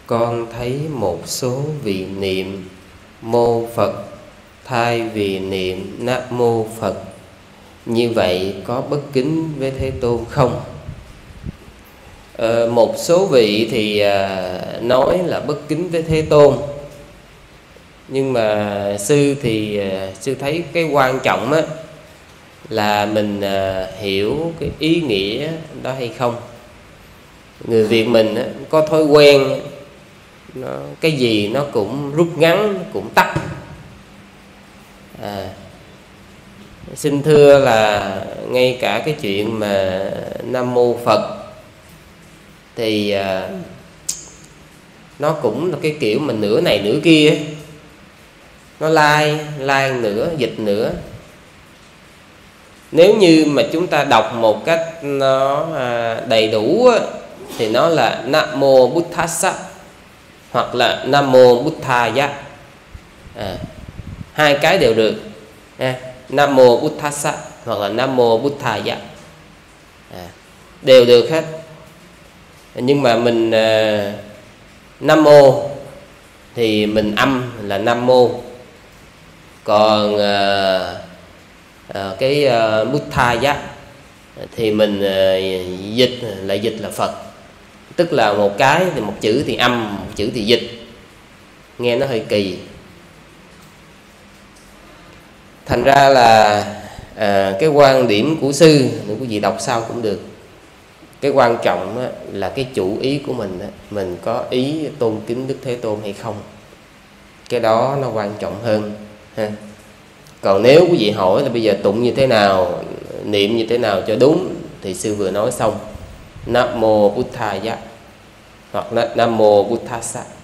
con thấy một số vị niệm mô Phật thay vì niệm Nam Mô Phật, như vậy có bất kính với Thế Tôn không? Một số vị thì nói là bất kính với Thế Tôn, nhưng mà sư thì sư thấy cái quan trọng á là mình hiểu cái ý nghĩa đó hay không. Người Việt mình á, có thói quen cái gì nó cũng rút ngắn, cũng tắt. Xin thưa là ngay cả cái chuyện mà Nam Mô Phật thì nó cũng là cái kiểu mà nửa này nửa kia, nó lai nửa dịch nửa. Nếu như mà chúng ta đọc một cách nó đầy đủ á, thì nó là Nam Mô Buddhassa hoặc là Nam Mô Buddhaya, hai cái đều được. Nam Mô Buddhassa hoặc là Nam Mô Buddhaya đều được hết. Nhưng mà mình Nam Mô thì mình âm là Nam Mô, còn cái Buddhaya thì mình dịch là Phật. Tức là một cái thì một chữ thì âm, một chữ thì dịch, nghe nó hơi kỳ. Thành ra là cái quan điểm của sư, quý vị đọc sau cũng được. Cái quan trọng là cái chủ ý của mình, mình có ý tôn kính Đức Thế Tôn hay không. Cái đó nó quan trọng hơn ha. Còn nếu quý vị hỏi là bây giờ tụng như thế nào, niệm như thế nào cho đúng, thì sư vừa nói xong, Nam Mô Buddhaya hoặc là Nam Mô Buddhassa.